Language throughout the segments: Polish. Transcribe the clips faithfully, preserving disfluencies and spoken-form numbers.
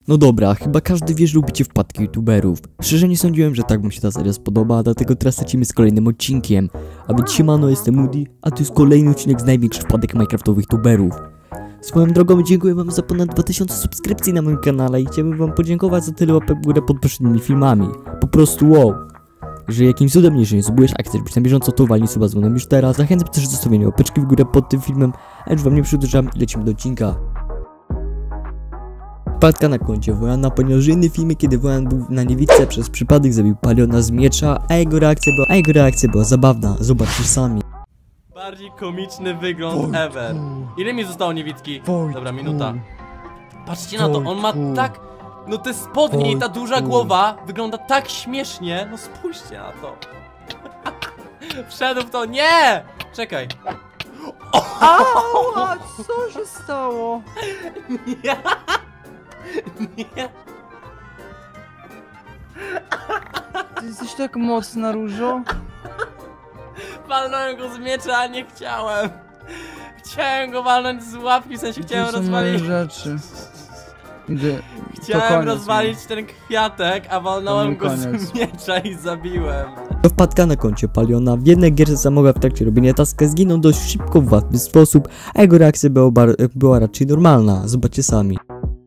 No dobra, chyba każdy wie, że lubicie wpadki youtuberów. Szczerze nie sądziłem, że tak wam się ta seria spodoba, dlatego teraz lecimy z kolejnym odcinkiem. A więc siemano, jestem Moody, a to jest kolejny odcinek z największych wpadek minecraftowych youtuberów. Swoją drogą dziękuję wam za ponad dwa tysiące subskrypcji na moim kanale i chciałbym wam podziękować za tyle łapek w górę pod poprzednimi filmami. Po prostu wow. Jeżeli jakimś cudem mnie nie zbudujesz, a chcesz być na bieżąco, to walnij suba dzwonem już teraz. Zachęcam też do zostawienia łapeczki w górę pod tym filmem, a już wam nie przedłużam i lecimy do odcinka. Wpadka na koncie Wojana, ponieważ inny filmie, kiedy Wojan był na niewidce, przez przypadek zabił Paliona z miecza, a jego reakcja była, a jego reakcja była zabawna, zobaczcie sami. Bardziej komiczny wygląd Wojtku. ever. Ile mi zostało niewidki? Wojtku. Dobra, minuta. Patrzcie na to, on ma Wojtku. tak... No te spodnie Wojtku. i ta duża głowa wygląda tak śmiesznie. No spójrzcie na to. Wszedł w to, nie! Czekaj. Ała, co się stało? Nie. Nie. Ty jesteś tak mocna, Różo. Walnąłem go z miecza, a nie chciałem. Chciałem go walnąć z łapki, w sensie chciałem To są moje rozwalić... rzeczy. Idę. Chciałem koniec, rozwalić ten kwiatek, a walnąłem To go z koniec. miecza i zabiłem. To wpadka na koncie Paliona, w jednej gierce samoga w trakcie robienia taska zginął dość szybko w łatwy sposób, a jego reakcja była, bar- była raczej normalna, zobaczcie sami.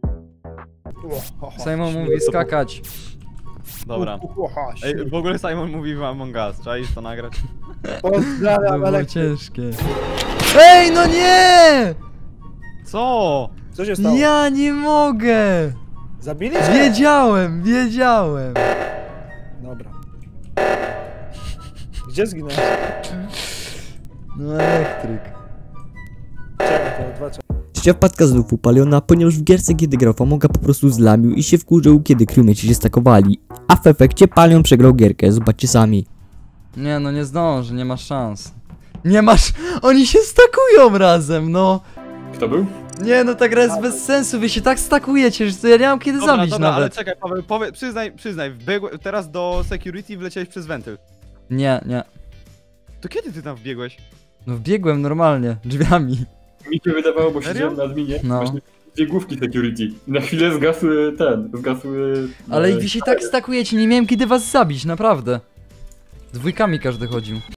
Simon mówi skakać. Dobra. Ej, w ogóle Simon mówi w Among Us, czaisz to nagrać? To było ciężkie. Ej, no nie! Co? Co się stało? Ja nie mogę! Zabili cię? Wiedziałem, wiedziałem. Dobra. Gdzie zginąłeś? No elektryk. Czekaj, to odwraca. Trzecia wpadka znów u Paliona, ponieważ w gierce kiedy grał w Amoga po prostu zlamił i się wkurzył, kiedy crewmate'ci się stakowali. A w efekcie Palion przegrał gierkę, zobaczcie sami. Nie, no nie zdąży, nie masz szans. Nie masz... Oni się stakują razem, no. Kto był? Nie, no ta gra jest bez sensu, wy się tak stakujecie, że to ja nie mam kiedy Dobra, zabić dobra, ale nawet. czekaj, Paweł, powie, przyznaj, przyznaj, wbiegłe, teraz do security wleciałeś przez wentyl. Nie, nie. To kiedy ty tam wbiegłeś? No wbiegłem normalnie, drzwiami. Mi się wydawało, bo Serio? siedziałem na adminie, No. właśnie dwie główki security. I na chwilę zgasły ten, zgasły... Ale e, wy się tak stakujecie, nie miałem kiedy was zabić, naprawdę. Dwójkami każdy chodził.